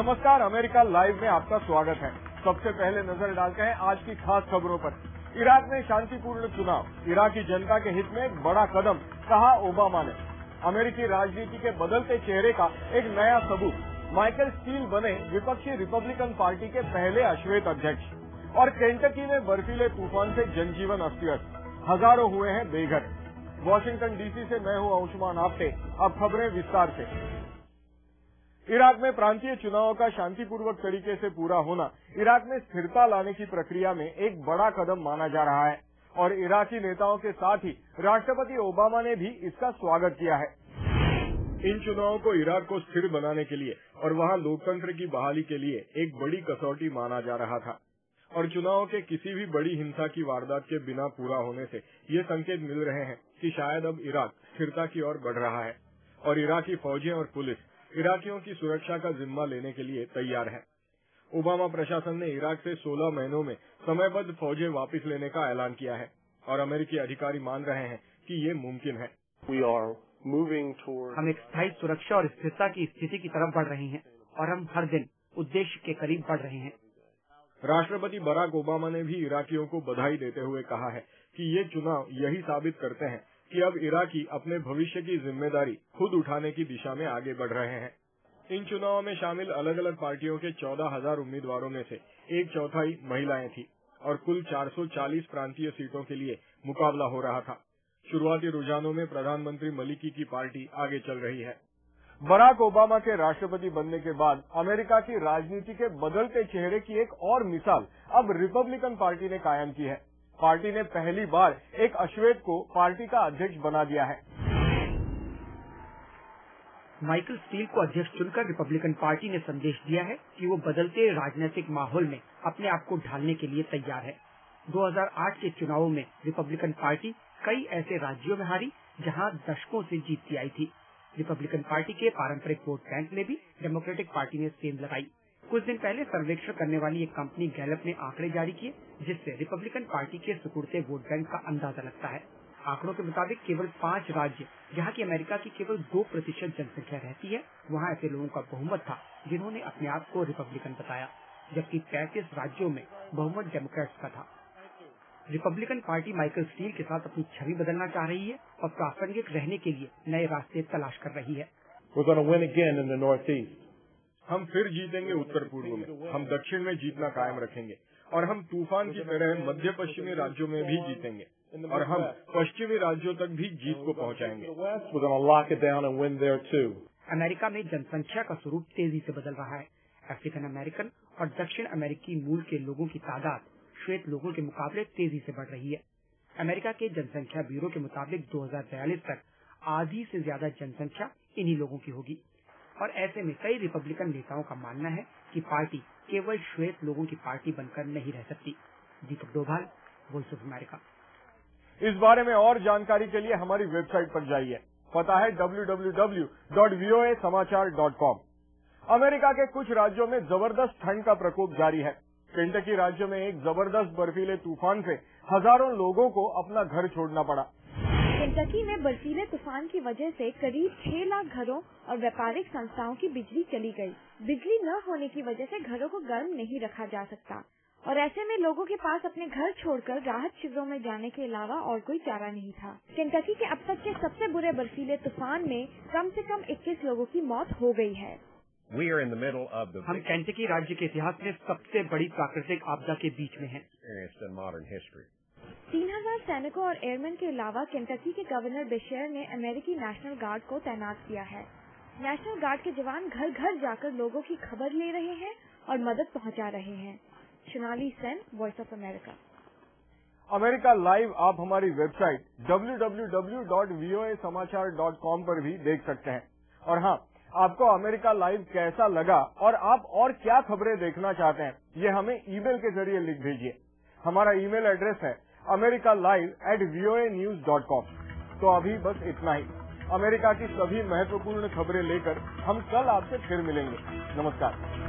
नमस्कार, America live में आपका स्वागत है। सबसे पहले नजर डालते हैं आज की खास खबरों पर। इराक में शांतिपूर्ण चुनाव, इराकी जनता के हित में एक बड़ा कदम, कहा ओबामा ने। अमेरिकी राजनीति के बदलते चेहरे का एक नया सबूत, माइकल स्टील बने विपक्षी रिपब्लिकन पार्टी के पहले अश्वेत अध्यक्ष। और केंटकी में बर्फीले तूफान से जनजीवन अस्त-व्यस्त, हजारों हुए हैं बेघर। वॉशिंगटन डीसी से मैं हूं आयुष्मान आपटे। अब खबरें विस्तार से। इराक में प्रांतीय चुनावों का शांतिपूर्वक तरीके से पूरा होना इराक में स्थिरता लाने की प्रक्रिया में एक बड़ा कदम माना जा रहा है और इराकी नेताओं के साथ ही राष्ट्रपति ओबामा ने भी इसका स्वागत किया है। इन चुनावों को इराक को स्थिर बनाने के लिए और वहां लोकतंत्र की बहाली के लिए एक बड़ी कसौटी माना जा रहा था और चुनावों के किसी भी बड़ी हिंसा की वारदात के बिना पूरा होने से ये संकेत मिल रहे हैं कि शायद अब इराक स्थिरता की ओर बढ़ रहा है और इराकी फौजें और पुलिस इराकियों की सुरक्षा का जिम्मा लेने के लिए तैयार है। ओबामा प्रशासन ने इराक से 16 महीनों में समयबद्ध फौजें वापस लेने का ऐलान किया है और अमेरिकी अधिकारी मान रहे हैं कि ये मुमकिन है। हम एक स्थायी सुरक्षा और स्थिरता की स्थिति की तरफ बढ़ रहे हैं और हम हर दिन उद्देश्य के करीब बढ़ रहे हैं। राष्ट्रपति बराक ओबामा ने भी इराकियों को बधाई देते हुए कहा है कि ये चुनाव यही साबित करते हैं कि अब इराकी अपने भविष्य की जिम्मेदारी खुद उठाने की दिशा में आगे बढ़ रहे हैं। इन चुनावों में शामिल अलग अलग पार्टियों के 14,000 उम्मीदवारों में से 1/4 महिलाएं थी और कुल 440 प्रांतीय सीटों के लिए मुकाबला हो रहा था। शुरुआती रुझानों में प्रधानमंत्री मलिकी की पार्टी आगे चल रही है। बराक ओबामा के राष्ट्रपति बनने के बाद अमेरिका की राजनीति के बदलते चेहरे की एक और मिसाल अब रिपब्लिकन पार्टी ने कायम की है। पार्टी ने पहली बार एक अश्वेत को पार्टी का अध्यक्ष बना दिया है। माइकल स्टील को अध्यक्ष चुनकर रिपब्लिकन पार्टी ने संदेश दिया है कि वो बदलते राजनीतिक माहौल में अपने आप को ढालने के लिए तैयार है। 2008 के चुनावों में रिपब्लिकन पार्टी कई ऐसे राज्यों में हारी जहां दशकों से जीतती आई थी। रिपब्लिकन पार्टी के पारंपरिक वोट बैंक में भी डेमोक्रेटिक पार्टी ने सेंध लगाई। कुछ दिन पहले सर्वेक्षण करने वाली एक कंपनी गैलप ने आंकड़े जारी किए जिससे रिपब्लिकन पार्टी के सिकुड़ते वोट बैंक का अंदाजा लगता है। आंकड़ों के मुताबिक केवल 5 राज्य जहां की अमेरिका की केवल 2% जनसंख्या रहती है, वहां ऐसे लोगों का बहुमत था जिन्होंने अपने आप को रिपब्लिकन बताया, जबकि 35 राज्यों में बहुमत डेमोक्रेट्स का था। रिपब्लिकन पार्टी माइकल स्टील के साथ अपनी छवि बदलना चाह रही है और प्रासंगिक रहने के लिए नए रास्ते तलाश कर रही है। हम फिर जीतेंगे उत्तर पूर्व में, हम दक्षिण में जीतना कायम रखेंगे और हम तूफान की तरह मध्य पश्चिमी राज्यों में भी जीतेंगे और हम पश्चिमी राज्यों तक भी जीत को पहुंचाएंगे। अमेरिका में जनसंख्या का स्वरूप तेजी से बदल रहा है। अफ्रीकन अमेरिकन और दक्षिण अमेरिकी मूल के लोगों की तादाद श्वेत लोगों के मुकाबले तेजी से बढ़ रही है। अमेरिका के जनसंख्या ब्यूरो के मुताबिक 2042 तक आधी से ज्यादा जनसंख्या इन्हीं लोगों की होगी और ऐसे में कई रिपब्लिकन नेताओं का मानना है कि पार्टी केवल श्वेत लोगों की पार्टी बनकर नहीं रह सकती। Deepak Doval, voice of America. इस बारे में और जानकारी के लिए हमारी वेबसाइट पर जाइए। पता है www.voasamachaar.com। अमेरिका के कुछ राज्यों में जबरदस्त ठंड का प्रकोप जारी है। केंटकी राज्य में एक जबरदस्त बर्फीले तूफान से हजारों लोगों को अपना घर छोड़ना पड़ा। केंटकी में बर्फीले तूफान की वजह से करीब 6 लाख घरों और व्यापारिक संस्थाओं की बिजली चली गई। बिजली न होने की वजह से घरों को गर्म नहीं रखा जा सकता और ऐसे में लोगों के पास अपने घर छोड़कर राहत शिविरों में जाने के अलावा और कोई चारा नहीं था। केंटकी के अब तक के सबसे बुरे बर्फीले तूफान में कम से कम 21 लोगों की मौत हो गई है। हम केंटकी राज्य के इतिहास में सबसे बड़ी प्राकृतिक आपदा के बीच में हैं। 3000 सैनिकों और एयरमैन के अलावा केंटकी के गवर्नर बेशेयर ने अमेरिकी नेशनल गार्ड को तैनात किया है। नेशनल गार्ड के जवान घर घर जाकर लोगों की खबर ले रहे हैं और मदद पहुंचा रहे हैं। Sonali Sen, voice of America. America live आप हमारी वेबसाइट www.voasamachaar.com पर भी देख सकते हैं। और हाँ, आपको अमेरिका लाइव कैसा लगा और आप और क्या खबरें देखना चाहते हैं, ये हमें ईमेल के जरिए लिख भेजिए। हमारा ईमेल एड्रेस है americalive@voanews.com। तो अभी बस इतना ही। अमेरिका की सभी महत्वपूर्ण खबरें लेकर हम कल आपसे फिर मिलेंगे। नमस्कार।